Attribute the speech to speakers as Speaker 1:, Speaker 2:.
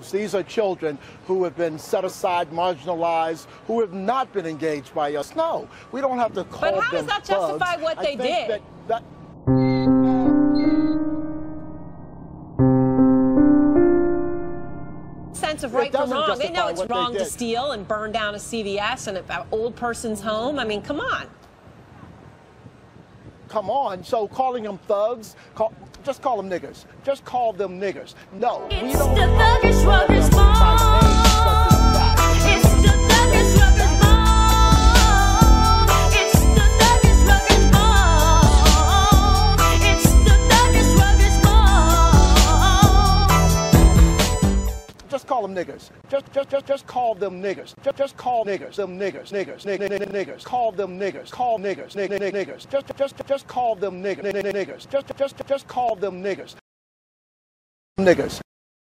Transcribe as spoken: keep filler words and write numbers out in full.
Speaker 1: thugs. These are children who have been set aside, marginalized, who have not been engaged by us. No, we don't have to call them thugs.
Speaker 2: But how does that justify what they did?
Speaker 1: That, that
Speaker 2: sense of right from wrong. They know it's wrong to steal and burn down a C V S and an old person's home. I mean, come on.
Speaker 1: Come on. So calling them thugs, call, just call them niggers. Just call them niggers. No,
Speaker 3: it's
Speaker 1: we don't.
Speaker 3: The thuggish ruggers ball. It's the thuggish ruggers ball. It's the thuggish ruggers ball. It's the thuggish ruggers ball.
Speaker 1: Just call them niggers. Just, just, just, just call them niggers. Just, just call niggers. Them niggers, niggers, niggers, niggers. Call them niggers. Call niggers, niggers. Just, just, just call them niggers, niggers. Just, just, just call them niggers. Niggers.